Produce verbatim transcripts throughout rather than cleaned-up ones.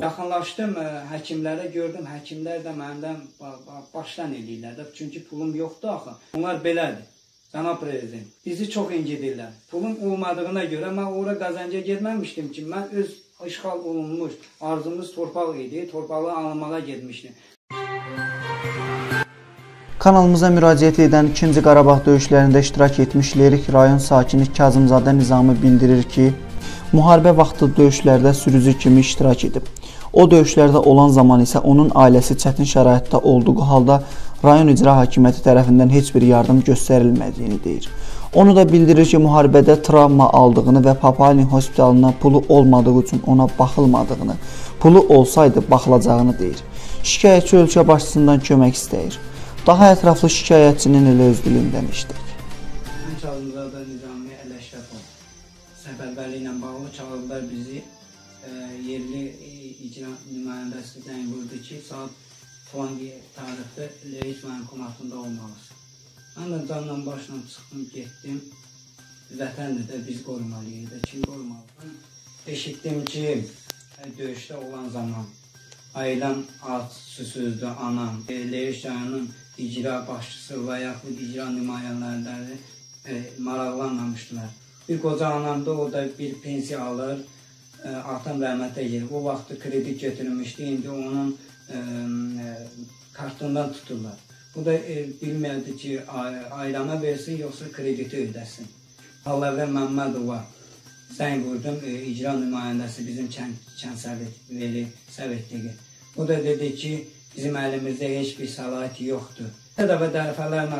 Yaxınlaşdım həkimlərə, gördüm həkimlər də məndən başdan eləyirlər də. Çünki pulum yoxdur axı. Onlar belədir. Cənab Prezident, bizi çox incidirlər. Pulum olmadığına görə mən ora qazanca getməmişdim ki, mən öz işğal olunmuş, arzumuz torpaq idi, torpağı alınmağa getmişdim. Kanalımıza müraciət edən ikinci Qarabağ döyüşlərində iştirak etmiş Lerik rayon sakini Kazımzadə Nizami bildirir ki, müharibə vaxtı döyüşlərdə sürücü kimi iştirak edib. O döyüşlərdə olan zaman isə onun ailəsi çətin şəraitdə olduğu halda rayon icra hakimiyyəti tərəfindən heç bir yardım göstərilmədiyini deyir. Onu da bildirir ki, müharibədə travma aldığını və Papalin hospitalına pulu olmadığı üçün ona baxılmadığını, pulu olsaydı baxılacağını deyir. Şikayətçi ölkə başçısından kömək istəyir. Daha ətraflı şikayətçinin elə öz dilindən işləyir. Mən Kazımzadə Nizami Ələşrəfov. Səfərbərliyi ilə bağlı çağırdılar bizi. E, yerli e, icra nümayəndəsi zəng vurdu ki, saat falan tarixdə Lerik mənkumatında olmalısın. Mən də canla başla çıxdım, getdim. Vətəndir də biz qorumalıyıq da, kim qorumalı? Eşitdim ki, döyüşdə olan zaman ailəm at, susuzdu, anam, Lerik rayonunun icra başçısı və yaxud icra nümayəndələri e, maraqlanmamışdılar. Bir qoca anam da o da bir pensiya alır, e, atam rəhmətə gelir. O vaxtı kredi götürmüşdü, indi onun e, e, kartından tuturlar. Bu da e, bilmirdi ki, ailəmə versin, yoxsa krediti ödəsin. Hallavə Məmmədova zəng vurdum, e, icra nümayəndəsi bizim kənd veri səvetliyi. O da dedi ki, bizim əlimizdə heç bir səlahiyyəti yoxdur. Dəfə dəfələrlə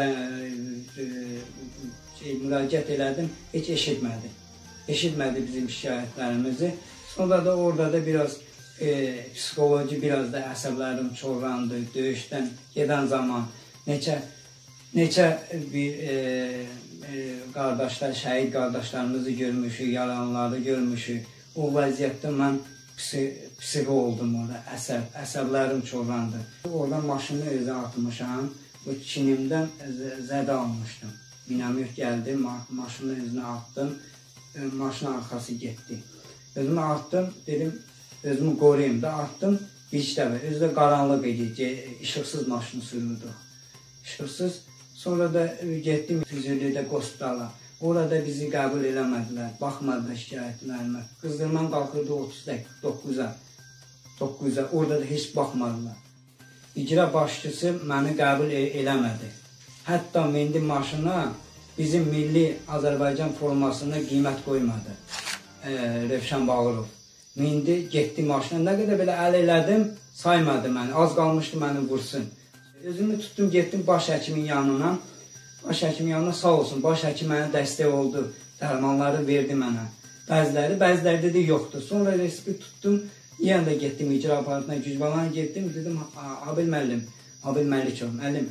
şey, müraciət elədim, heç eşitmədi. Eşitmədi bizim şikayətlərimizi. Sonra da orada da biraz e, psixoloji, biraz da əsəblərim çorlandı. Döyüşdən gedən zaman neçə, neçə bir e, e, qardaşlar, şəhid qardaşlarımızı görmüşük, yalanları görmüşük. O vəziyyətdə mən psixi oldum orada, əsəb, əsəblərim çorlandı. Oradan maşını özə atmışam, bu çinimdən zədə almışdım. Minamyot gəldi, ma maşını özünə attım, maşının arxası getdi. Özümü attım, dedim, özümü qoruyayım da attım, bir dəfə, özü də qaranlıq idi, işıqsız maşını sürürdü. İşıqsız, sonra da getdim Füzulidə hospitala. Orada bizi qəbul eləmədilər, baxmadılar şikayətlərimə. Qızdırmam qalxırdı otuz doqquza, doqquza, orada da heç baxmadılar. İcra başçısı məni qəbul eləmədi. Hətta mindi maşına bizim milli Azərbaycan formasına qiymət qoymadı e, Rövşən Bağırov. Mindi, getdi maşına, nə qədər belə əl elədim, saymadı məni, az qalmışdı məni vursun. Özümü tutdum, getdim baş həkimin yanına. Baş həkimin yanına sağ olsun, baş həkim mənə dəstək oldu, dərmanları verdi mənə. Bəziləri, bəziləri də yoxdur. Sonra resipi tutdum, yenə də getdim icra aparatına, gücbalana getdim, dedim, Abil müəllim, Abil Məlikov, müəllim,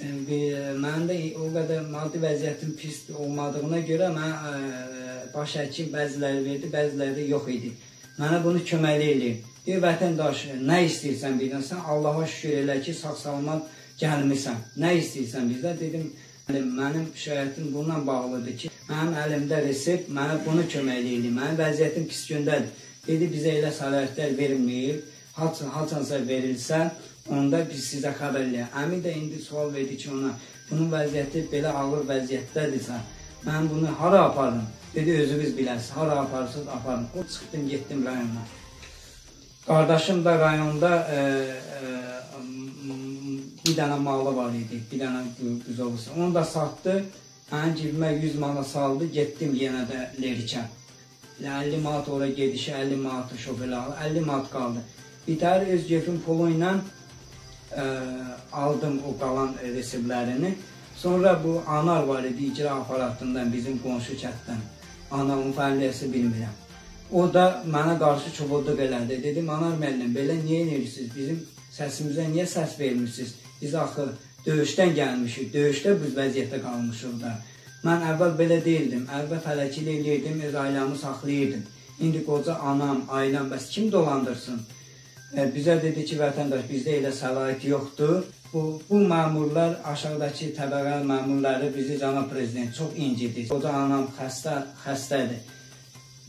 mənim də o qədər maddi vəziyyətim pis olmadığına görə mən baş həkim bəziləri verdi, bəziləri də yox idi. Mənə bunu köməkli eləyir. Deyir, vətəndaş, nə istəyirsən birdən, sən Allaha şükür elə ki, sağ-salamat gəlmirsən. Nə istəyirsən bizdə? Dedim, mənim şikayətim bundan bağlıdır ki, mənim əlimdə resept, mənə bunu köməkli eləyir, mənim vəziyyətim pis gündədir. Dedi, bizə elə səlahiyyətlər verilməyir, haçansa verilsə, onda biz sizə xəbər eləyək. Əmin də indi sual verdi ki, ona, bunun vəziyyəti belə ağır vəziyyətdədirsə, mən bunu hara apardım? Dedi, özünüz bilərsiniz, hara aparırsınız, apardım. O çıxdım, getdim rayona. Qardaşım da rayonda e, e, bir dənə malı var idi, bir dənə büzovusu. Onu da satdı, mənim cibimə yüz mala saldı, getdim yenə də Lerikə. əlli manat oraya gedişi, əlli manatı şoförlə aldı, əlli manat qaldı. Bir təhər öz cefin pulu ilə e, aldım o qalan resiplərini. Sonra bu Anar var idi, icra aparatından, bizim qonşu kətdən. Ana, onun fəaliyyəsi bilmirəm. O da mənə qarşı çubuqluq elədi. Dedim, Anar müəllim, belə niyə edirsiniz? Bizim səsimizə niyə səs vermirsiniz? Biz axı döyüşdən gəlmişik, döyüşdə biz vəziyyətdə qalmışıq da. Mən əvvəl belə deyildim, əvvəl fələkili eləyirdim, öz ailəmi saxlayırdım. İndi qoca anam, ailəm, bəs kim dolandırsın? E, bizə dedi ki, vətəndaş, bizdə elə səlahiyyət yoxdur. Bu, bu məmurlar, aşağıdakı təbəqə məmurları bizi Cənab Prezident çox incidir. Qoca anam xəstə, xəstədir.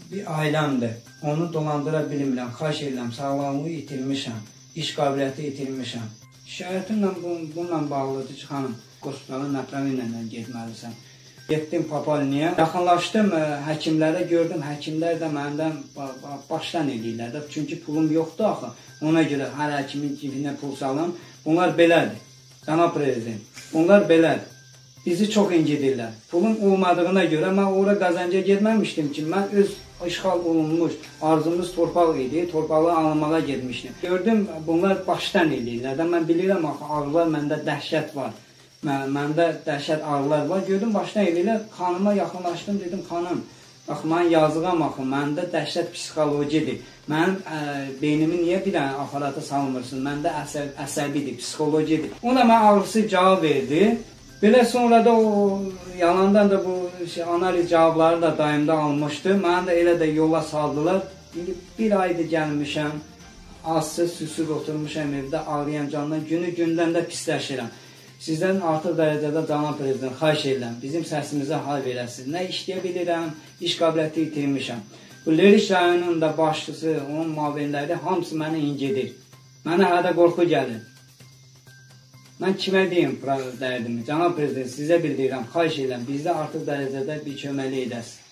bir ailəmdir. Onu dolandıra bilmirəm, xahiş edirəm, sağlamlığı itirmişəm, iş qabiliyyəti itirmişəm. Şikayətimlə bununla bağlıdır ki, xanım, qospitala nəfəvi ilə getməlisən. Getdim Papalniyə, yaxınlaşdım həkimlərə, gördüm, həkimlər də məndən başdan edirlər. Çünki pulum yoxdur axı, ona görə hər həkimin cibinə pul salım. Bunlar belədir, cənab prezident, bunlar belədir. Bizi çox incidirlər. Pulum olmadığına görə mən ora qazanca getməmişdim ki, mən öz işğal olunmuş, arzumuz torpaq idi, torpağı alınmağa getmişdim. Gördüm, bunlar başdan edirlər. Mən bilirəm axı, ağrılar məndə dəhşət var. Məndə dəhşət ağrılar var. Gördüm, başdan edirlər. Xanıma yaxınlaşdım, dedim, xanım, bax, mən yazığam axı, məndə dəhşət psixologidir. Mənim beynimi niyə bir dənə aparata salmırsın? Məndə əsəbidir, psixologidir. Ona mən ağrısı cavab verdi. Belə sonra da o yalandan da bu analiz cavabları da daimdə almışdı. Mənə də elə də yola saldılar. Bir aydır gəlmişəm, azsız, süsüz oturmuşam evdə, ağrıyan candan, günü gündən də pisləşirəm. Sizdən artıq dərəcədə cənab prezident xahiş edirəm, bizim səsimizə hal verəsiniz. Nə işləyə bilirəm, iş qabiliyyəti itirmişəm. Bu Lerik rayonunun da başçısı, onun müavinləri hamısı məni incidir. Mənə hələ qorxu gəlir. Mən kimə deyim dərdimi? Cənab prezident, sizə bildirirəm, xahiş edirəm, bizdə artıq dərəcədə bir köməkli edəsiniz.